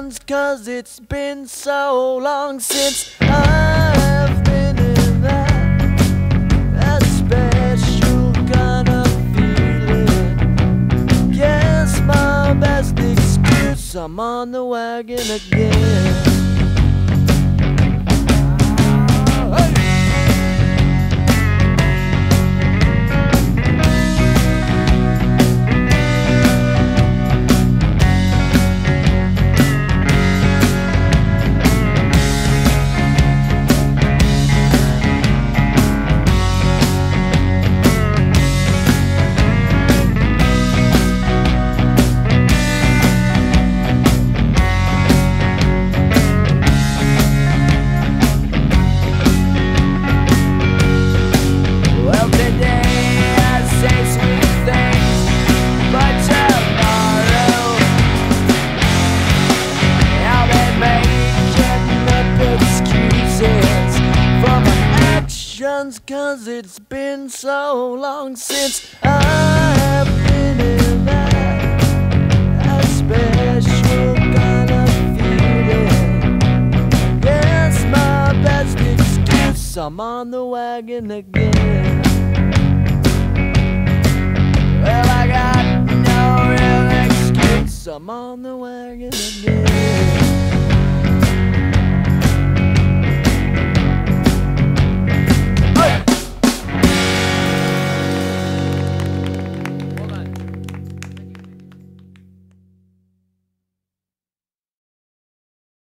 questions, 'cause it's been so long since I've been in that special kind of feeling. Guess my best excuse, I'm on the wagon again. Cause it's been so long since I've been in that special kind of feeling. Yes, my best excuse, I'm on the wagon again. Well, I got no real excuse, I'm on the wagon again.